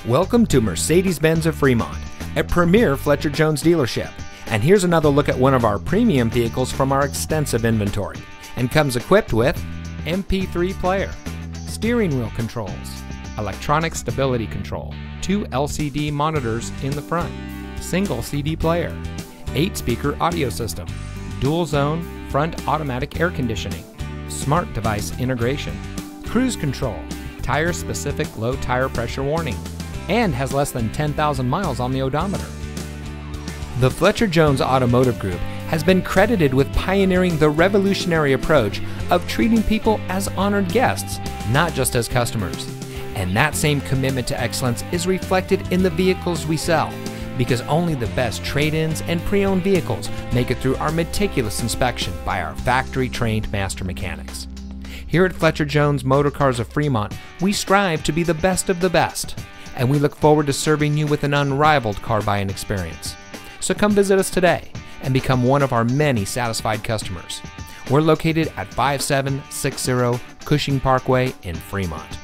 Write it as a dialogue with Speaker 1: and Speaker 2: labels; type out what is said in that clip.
Speaker 1: Welcome to Mercedes-Benz of Fremont, a premier Fletcher Jones dealership. And here's another look at one of our premium vehicles from our extensive inventory, and comes equipped with MP3 player, steering wheel controls, electronic stability control, 2 LCD monitors in the front, single CD player, 8-speaker audio system, dual zone front automatic air conditioning, smart device integration, cruise control, tire specific low tire pressure warning, and has less than 10,000 miles on the odometer. The Fletcher Jones Automotive Group has been credited with pioneering the revolutionary approach of treating people as honored guests, not just as customers. And that same commitment to excellence is reflected in the vehicles we sell, because only the best trade-ins and pre-owned vehicles make it through our meticulous inspection by our factory-trained master mechanics. Here at Fletcher Jones Motor Cars of Fremont, we strive to be the best of the best, and we look forward to serving you with an unrivaled car buying experience. So come visit us today and become one of our many satisfied customers. We're located at 5760 Cushing Parkway in Fremont.